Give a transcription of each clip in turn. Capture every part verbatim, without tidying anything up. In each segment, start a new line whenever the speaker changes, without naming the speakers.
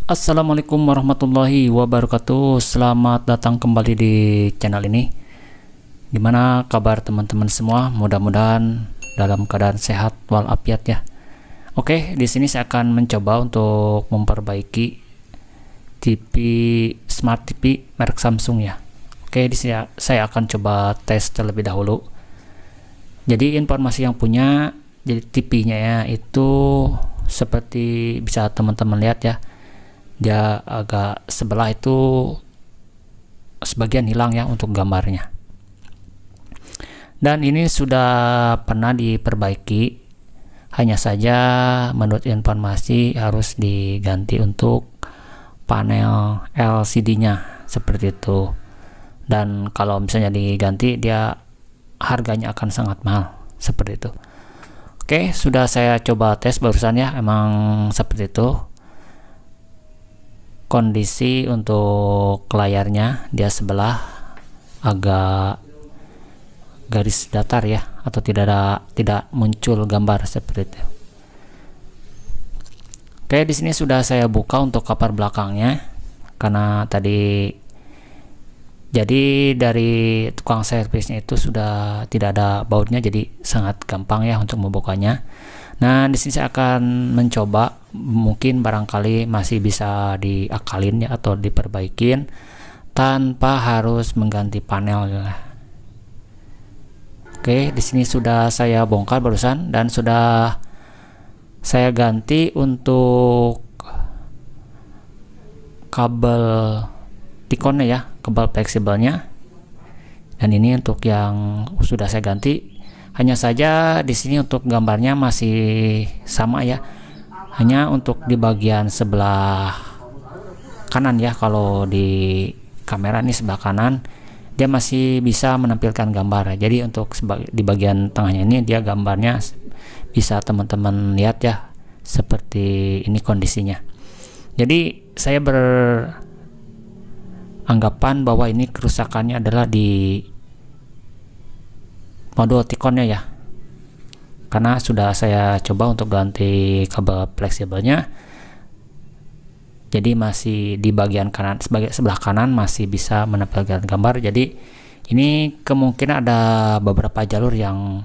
Assalamualaikum warahmatullahi wabarakatuh. Selamat datang kembali di channel ini. Gimana kabar teman-teman semua? Mudah-mudahan dalam keadaan sehat walafiat ya. Oke, di sini saya akan mencoba untuk memperbaiki T V Smart T V merek Samsung ya. Oke, di sini saya akan coba tes terlebih dahulu. Jadi informasi yang punya, jadi T V-nya ya itu seperti bisa teman-teman lihat ya. Dia agak sebelah itu sebagian hilang ya untuk gambarnya, dan ini sudah pernah diperbaiki, hanya saja menurut informasi harus diganti untuk panel L C D-nya seperti itu. Dan kalau misalnya diganti, dia harganya akan sangat mahal seperti itu. Oke, sudah saya coba tes barusan ya, emang seperti itu kondisi untuk layarnya. Dia sebelah agak garis datar ya, atau tidak ada tidak muncul gambar seperti itu. Oke, di sini sudah saya buka untuk cover belakangnya, karena tadi jadi dari tukang servisnya itu sudah tidak ada bautnya, jadi sangat gampang ya untuk membukanya. Nah, di sini saya akan mencoba, mungkin barangkali masih bisa diakalin ya atau diperbaikin tanpa harus mengganti panel ya. Oke, di sini sudah saya bongkar barusan dan sudah saya ganti untuk kabel tikonnya ya, kabel fleksibelnya. Dan ini untuk yang sudah saya ganti. Hanya saja di sini untuk gambarnya masih sama ya, hanya untuk di bagian sebelah kanan ya. Kalau di kamera ini sebelah kanan dia masih bisa menampilkan gambar. Jadi untuk di bagian tengahnya ini dia gambarnya bisa teman-teman lihat ya, seperti ini kondisinya. Jadi saya beranggapan bahwa ini kerusakannya adalah di modul tikonnya ya, karena sudah saya coba untuk ganti kabel fleksibelnya, jadi masih di bagian kanan, sebagai sebelah kanan masih bisa menampilkan gambar. Jadi ini kemungkinan ada beberapa jalur yang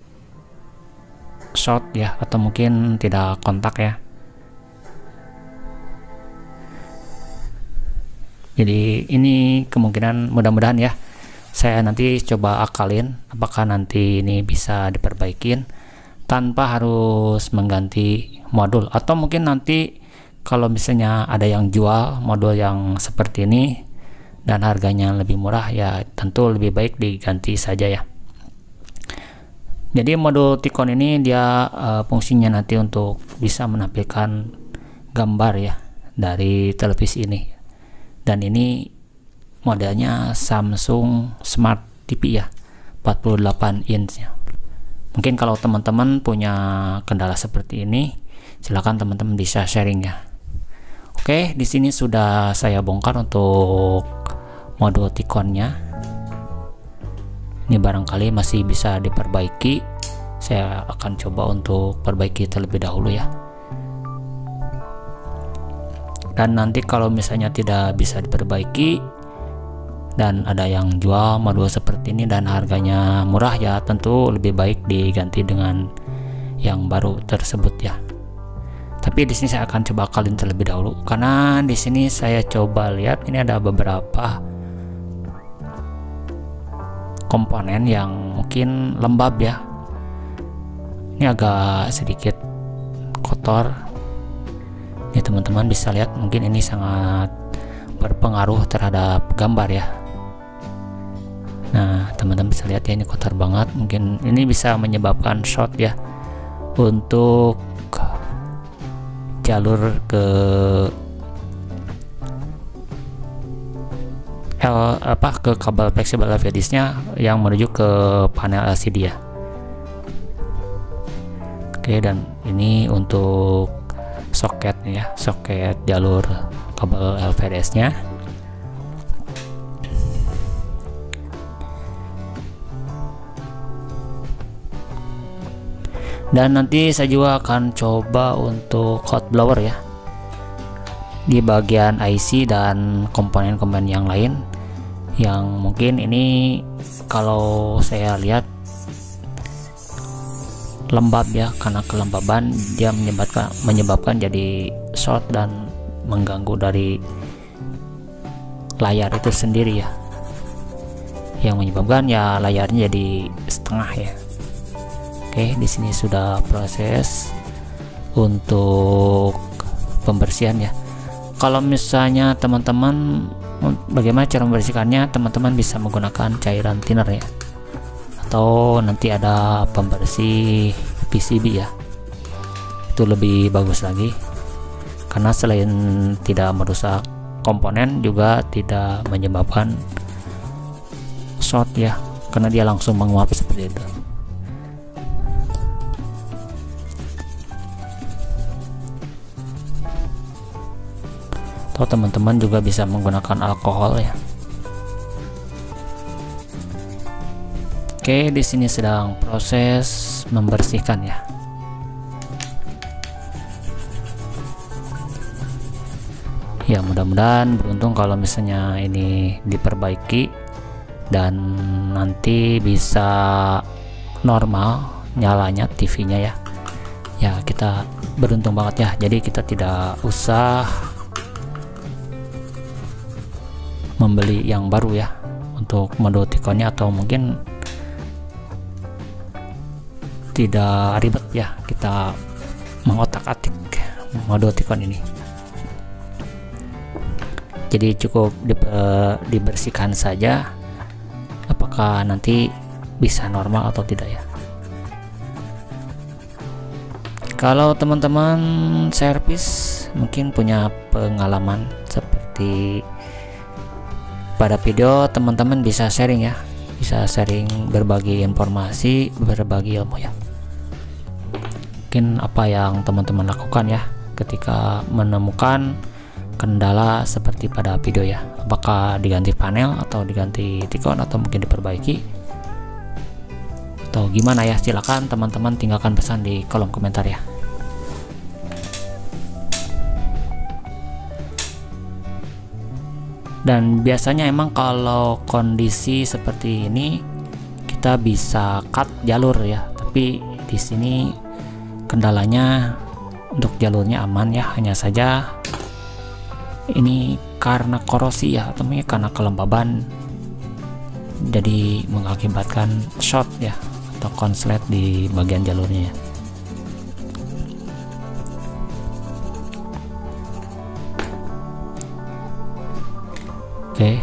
short ya, atau mungkin tidak kontak ya. Jadi ini kemungkinan, mudah-mudahan ya, saya nanti coba akalin apakah nanti ini bisa diperbaikin tanpa harus mengganti modul, atau mungkin nanti kalau misalnya ada yang jual modul yang seperti ini dan harganya lebih murah ya, tentu lebih baik diganti saja ya. Jadi modul Tikon ini dia uh, fungsinya nanti untuk bisa menampilkan gambar ya dari televisi ini, dan ini modelnya Samsung Smart T V ya, empat puluh delapan inch ya. Mungkin kalau teman-teman punya kendala seperti ini, silakan teman-teman bisa sharing ya. Oke, di sini sudah saya bongkar untuk modul Tikonnya. Ini barangkali masih bisa diperbaiki. Saya akan coba untuk perbaiki terlebih dahulu ya. Dan nanti kalau misalnya tidak bisa diperbaiki dan ada yang jual modul seperti ini dan harganya murah ya, tentu lebih baik diganti dengan yang baru tersebut ya. Tapi di sini saya akan coba akalin terlebih dahulu, karena di sini saya coba lihat ini ada beberapa komponen yang mungkin lembab ya. Ini agak sedikit kotor. Ini teman-teman bisa lihat, mungkin ini sangat berpengaruh terhadap gambar ya. Nah, teman-teman bisa lihat ya, ini kotor banget. Mungkin ini bisa menyebabkan short ya untuk jalur ke L apa ke kabel fleksibel L V D-nya yang menuju ke panel L C D ya. Oke, dan ini untuk soket ya, soket jalur kabel L V D S-nya. Dan nanti saya juga akan coba untuk hot blower ya. di bagian I C dan komponen-komponen yang lain yang mungkin ini kalau saya lihat lembab ya, karena kelembaban dia menyebabkan menyebabkan jadi short dan mengganggu dari layar itu sendiri ya, yang menyebabkan ya layarnya jadi setengah ya. Oke, di sini sudah proses untuk pembersihan ya. Kalau misalnya teman-teman bagaimana cara membersihkannya, teman-teman bisa menggunakan cairan thinner ya, atau nanti ada pembersih P C B ya, itu lebih bagus lagi karena selain tidak merusak komponen juga tidak menyebabkan short ya, karena dia langsung menguap seperti itu. Atau teman-teman juga bisa menggunakan alkohol ya. Oke, di sini sedang proses membersihkan ya. Ya, mudah-mudahan beruntung kalau misalnya ini diperbaiki dan nanti bisa normal nyalanya T V-nya ya. Ya, kita beruntung banget ya. Jadi kita tidak usah membeli yang baru ya untuk mode T-Con-nya, atau mungkin tidak ribet ya kita mengotak-atik mode T-Con ini. Jadi cukup di, uh, dibersihkan saja, apakah nanti bisa normal atau tidak ya. Kalau teman-teman servis mungkin punya pengalaman seperti pada video, teman-teman bisa sharing ya, bisa sharing, berbagi informasi, berbagi ilmu ya. Mungkin apa yang teman-teman lakukan ya ketika menemukan kendala seperti pada video ya, apakah diganti panel atau diganti T-Con atau mungkin diperbaiki atau gimana ya, silakan teman-teman tinggalkan pesan di kolom komentar ya. Dan biasanya emang kalau kondisi seperti ini kita bisa cut jalur ya, tapi di sini kendalanya untuk jalurnya aman ya, hanya saja ini karena korosi ya, atau mungkin karena kelembaban jadi mengakibatkan short ya atau konslet di bagian jalurnya ya. Oke,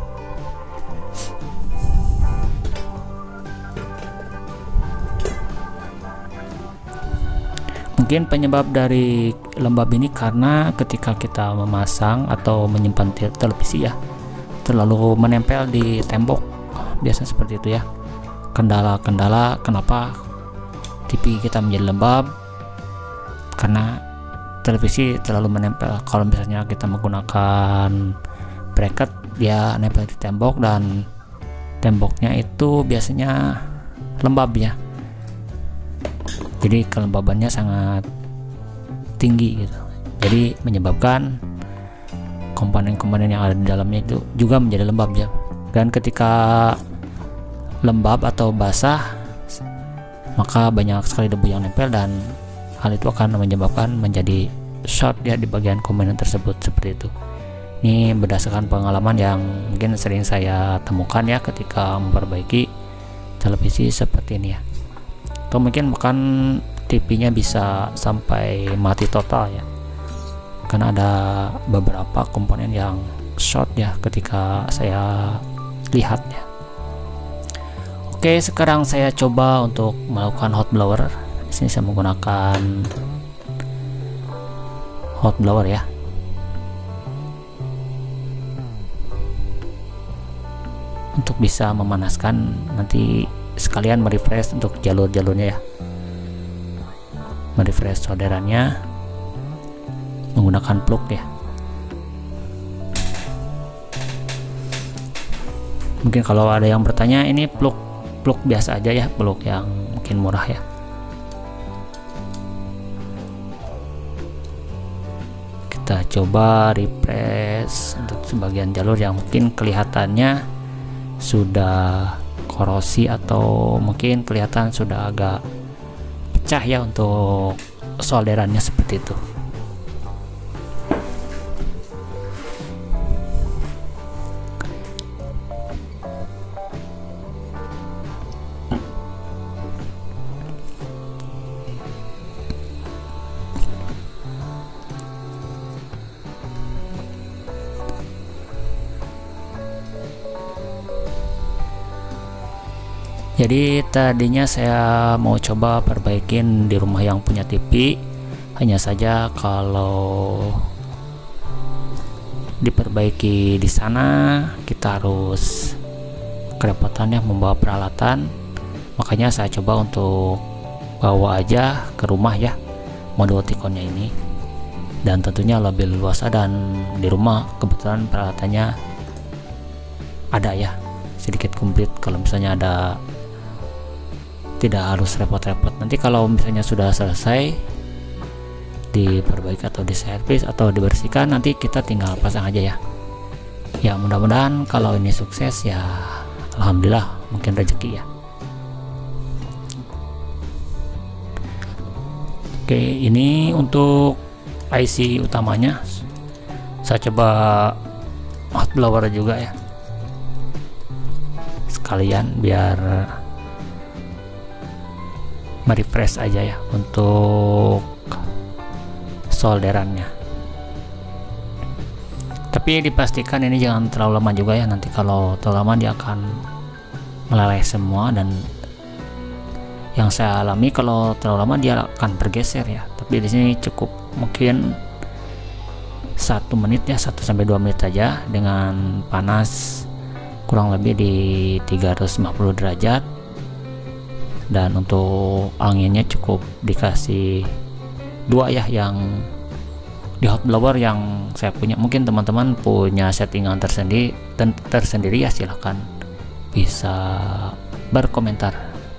mungkin penyebab dari lembab ini karena ketika kita memasang atau menyimpan televisi ya terlalu menempel di tembok, biasanya seperti itu ya. Kendala-kendala kenapa T V kita menjadi lembab, karena televisi terlalu menempel. Kalau misalnya kita menggunakan bracket, dia nempel di tembok dan temboknya itu biasanya lembab ya, jadi kelembabannya sangat tinggi gitu, jadi menyebabkan komponen-komponen yang ada di dalamnya itu juga menjadi lembab ya. Dan ketika lembab atau basah, maka banyak sekali debu yang nempel dan hal itu akan menyebabkan menjadi short ya di bagian komponen tersebut, seperti itu. Ini berdasarkan pengalaman yang mungkin sering saya temukan ya ketika memperbaiki televisi seperti ini ya. Atau mungkin bahkan T V-nya bisa sampai mati total ya, karena ada beberapa komponen yang short ya ketika saya lihat ya. Oke, sekarang saya coba untuk melakukan hot blower. Di sini saya menggunakan hot blower ya. Untuk bisa memanaskan, nanti sekalian merefresh untuk jalur-jalurnya ya, merefresh solderannya menggunakan plug ya. Mungkin kalau ada yang bertanya, ini plug plug biasa aja ya, plug yang mungkin murah ya. kita coba refresh untuk sebagian jalur yang mungkin kelihatannya sudah korosi atau mungkin kelihatan sudah agak pecah ya untuk solderannya seperti itu. Jadi tadinya saya mau coba perbaikin di rumah yang punya T V, hanya saja kalau diperbaiki di sana kita harus kerepotan ya membawa peralatan, makanya saya coba untuk bawa aja ke rumah ya modul Tikonnya ini, dan tentunya lebih luas dan di rumah kebetulan peralatannya ada ya sedikit komplit. Kalau misalnya ada, tidak harus repot-repot. Nanti kalau misalnya sudah selesai diperbaiki atau diservis atau dibersihkan, nanti kita tinggal pasang aja ya. Ya mudah-mudahan kalau ini sukses ya, alhamdulillah, mungkin rezeki ya. Oke, ini untuk I C utamanya saya coba hot blower juga ya, sekalian biar merefresh aja ya untuk solderannya. Tapi dipastikan ini jangan terlalu lama juga ya, nanti kalau terlalu lama dia akan meleleh semua, dan yang saya alami kalau terlalu lama dia akan bergeser ya. Tapi di sini cukup mungkin satu menit ya, satu sampai dua menit aja dengan panas kurang lebih di tiga ratus lima puluh derajat. Dan untuk anginnya cukup dikasih dua ya, yang di hot blower yang saya punya. Mungkin teman-teman punya settingan tersendiri dan tersendiri ya, silahkan bisa berkomentar.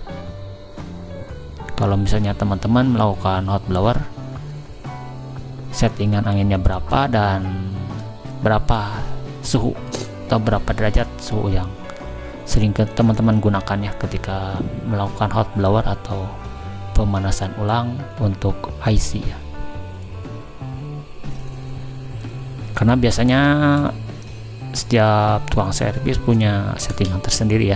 Kalau misalnya teman-teman melakukan hot blower, settingan anginnya berapa dan berapa suhu atau berapa derajat suhu yang sering teman-teman gunakan ya ketika melakukan hot blower atau pemanasan ulang untuk I C ya. Karena biasanya setiap tukang servis punya settingan tersendiri ya.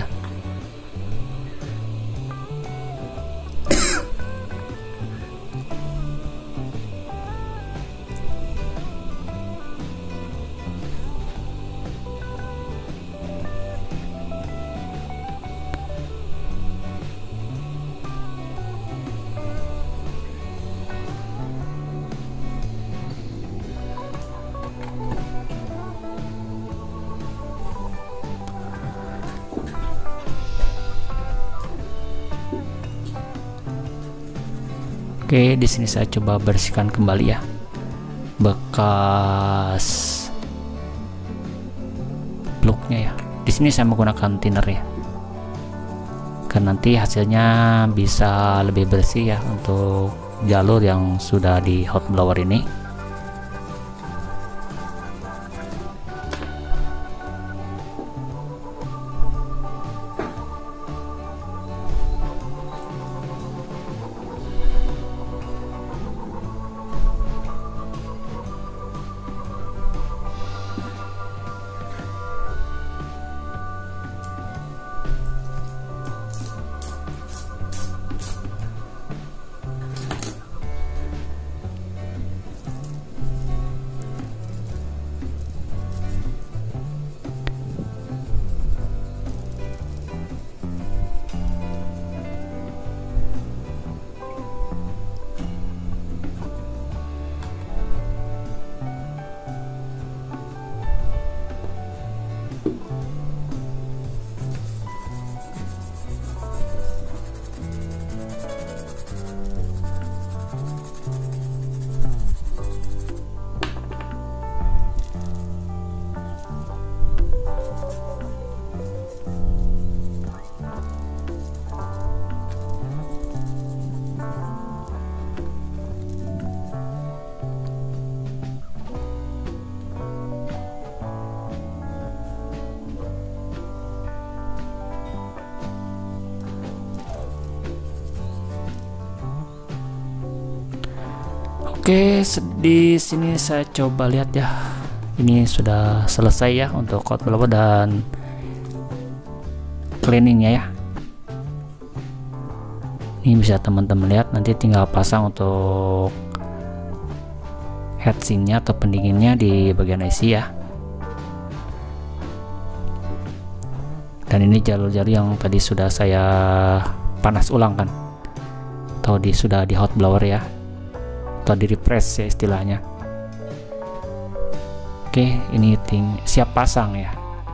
Oke, di sini saya coba bersihkan kembali ya bekas plugnya ya. Di sini saya menggunakan thinner ya, karena nanti hasilnya bisa lebih bersih ya untuk jalur yang sudah di hot blower ini. Oke, di sini saya coba lihat ya. Ini sudah selesai ya untuk code developer dan cleaningnya ya. Ini bisa teman-teman lihat, nanti tinggal pasang untuk heatsinknya atau pendinginnya di bagian I C ya. Dan ini jalur-jalur yang tadi sudah saya panas ulang kan, atau di sudah di hot blower ya, atau di refresh ya istilahnya. Oke, ini ting siap pasang ya.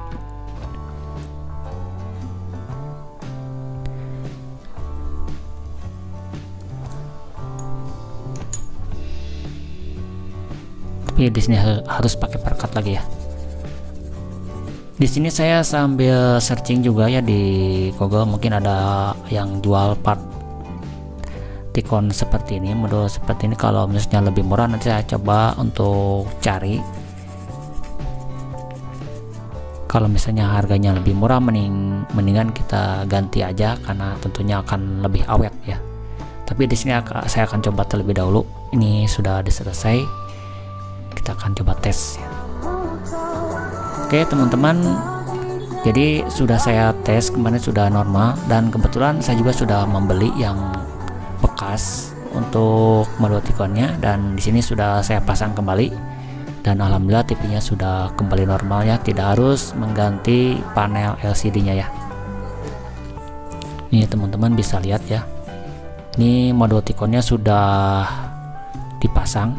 Tapi di sini harus pakai perkat lagi ya. Di sini saya sambil searching juga ya di Google, mungkin ada yang jual part Ticon seperti ini, modul seperti ini. Kalau misalnya lebih murah, nanti saya coba untuk cari. Kalau misalnya harganya lebih murah, mending mendingan kita ganti aja karena tentunya akan lebih awet ya. Tapi di sini saya akan coba terlebih dahulu. Ini sudah diselesai, kita akan coba tes ya. Oke teman-teman, jadi sudah saya tes kemarin, sudah normal, dan kebetulan saya juga sudah membeli yang bekas untuk modul Ticonnya, dan di sini sudah saya pasang kembali. Dan alhamdulillah T V-nya sudah kembali normal ya, tidak harus mengganti panel L C D-nya ya. Ini teman-teman bisa lihat ya, ini modul Ticonnya sudah dipasang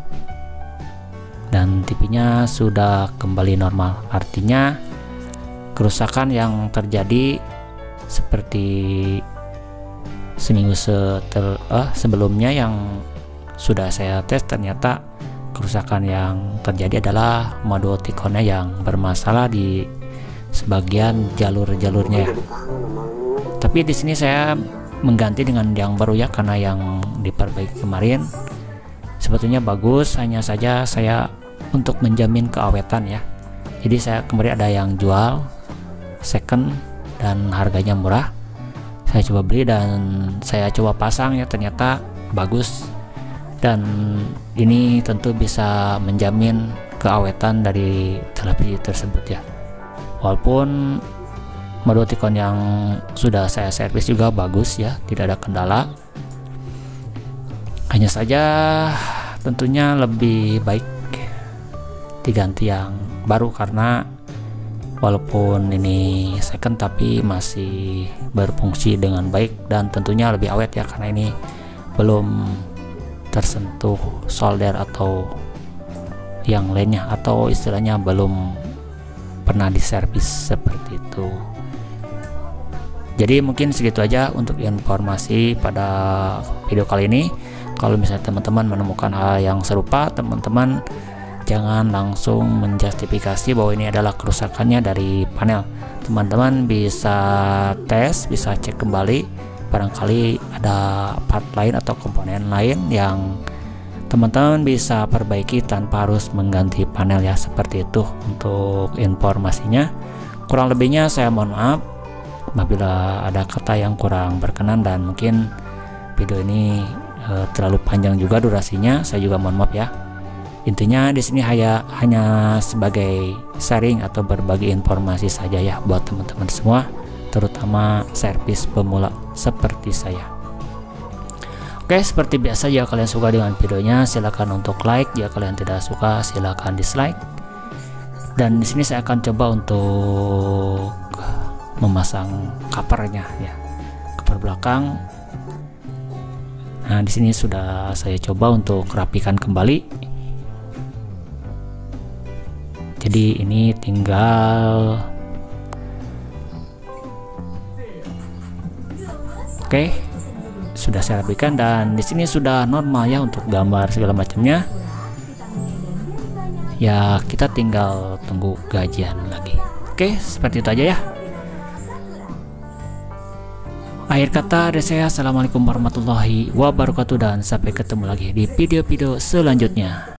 dan T V-nya sudah kembali normal. Artinya kerusakan yang terjadi seperti seminggu setel, eh, sebelumnya yang sudah saya tes, ternyata kerusakan yang terjadi adalah modul Ticonnya yang bermasalah di sebagian jalur-jalurnya ya. Tapi di sini saya mengganti dengan yang baru ya, karena yang diperbaiki kemarin sebetulnya bagus, hanya saja saya untuk menjamin keawetan ya. Jadi saya kemarin ada yang jual second dan harganya murah. Saya coba beli dan saya coba pasang ya, ternyata bagus. Dan ini tentu bisa menjamin keawetan dari televisi tersebut ya. Walaupun modul Ticon yang sudah saya servis juga bagus ya, tidak ada kendala. Hanya saja tentunya lebih baik diganti yang baru, karena walaupun ini second tapi masih berfungsi dengan baik dan tentunya lebih awet ya, karena ini belum tersentuh solder atau yang lainnya, atau istilahnya belum pernah diservis seperti itu. Jadi mungkin segitu aja untuk informasi pada video kali ini. Kalau misalnya teman-teman menemukan hal yang serupa, teman-teman jangan langsung menjustifikasi bahwa ini adalah kerusakannya dari panel. Teman-teman bisa tes, bisa cek kembali, barangkali ada part lain atau komponen lain yang teman-teman bisa perbaiki tanpa harus mengganti panel ya. Seperti itu untuk informasinya. Kurang lebihnya saya mohon maaf apabila ada kata yang kurang berkenan, dan mungkin video ini e, terlalu panjang juga durasinya. Saya juga mohon maaf ya. Intinya di sini hanya hanya sebagai sharing atau berbagi informasi saja ya buat teman-teman semua, terutama servis pemula seperti saya. Oke, seperti biasa, jika kalian suka dengan videonya silakan untuk like, jika kalian tidak suka silakan dislike. Dan di sini saya akan coba untuk memasang covernya ya, cover belakang. Nah, di sini sudah saya coba untuk rapikan kembali. Jadi ini tinggal Oke, sudah saya rapikan dan di sini sudah normal ya untuk gambar segala macamnya. Ya, kita tinggal tunggu gajian lagi. Oke, seperti itu aja ya. Akhir kata dari saya, assalamualaikum warahmatullahi wabarakatuh, dan sampai ketemu lagi di video-video selanjutnya.